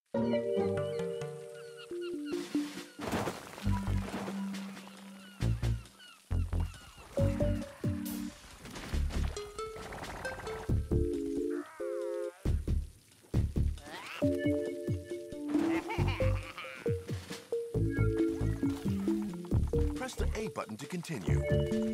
Press the A button to continue.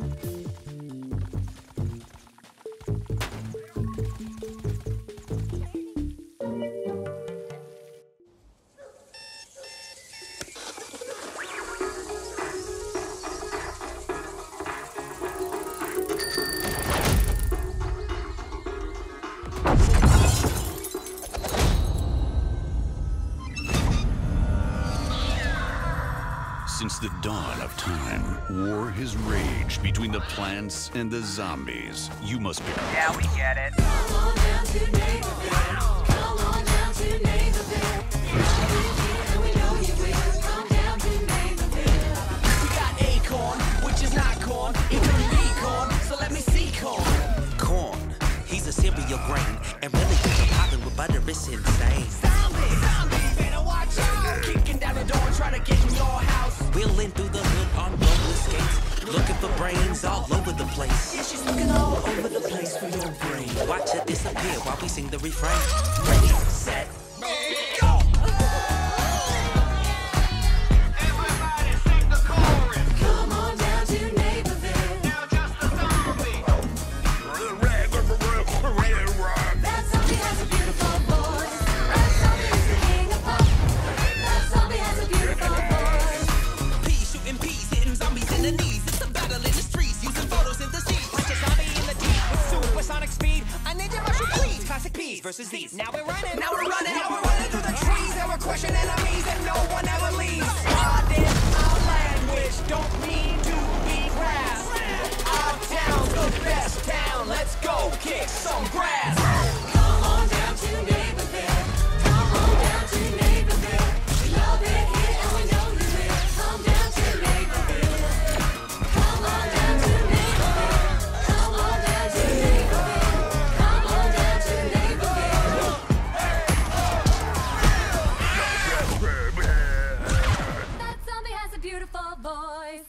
Since the dawn of time, war has raged between the plants and the zombies. You must be... Yeah, we get it. Come on down to Neighborville. Come on down to Neighborville. And we know you will. Come down to Neighborville. We got acorn, which is not corn. It could be corn, so let me see corn. Corn, he's a cereal grain, and really popping with butter, it's insane. Zombies, better watch out. Kicking down the door and trying to get in your house. Wheeling through the hood on roller skates, looking for brains all over the place. Yeah, she's looking all over the place for your brain. Watch her disappear while we sing the refrain. Ready, set, go! Everybody sing the chorus. Come on down to Neighborville. Now just a zombie. That zombie has a beautiful voice. That zombie is the king of pop. That zombie has a beautiful voice. Peas shooting peas, hitting zombies in the knees. It's a battle in the streets, using photosynthesis. Watch a zombie in the deep with supersonic speed. I need your martial please. Classic P's versus Z's. Now we're running through the trees, and we're crushing enemies, and no one ever leaves. Pardon our language, don't mean to be crass. Our town's the best town. Let's go kick some grass. Come on down to Neighborville. Come on down to Neighborville. We love it here and we know you will. Come down to Neighborville. Come on down to Neighborville. Come on down to Neighborville. Come on down to Neighborville. That zombie has a beautiful voice.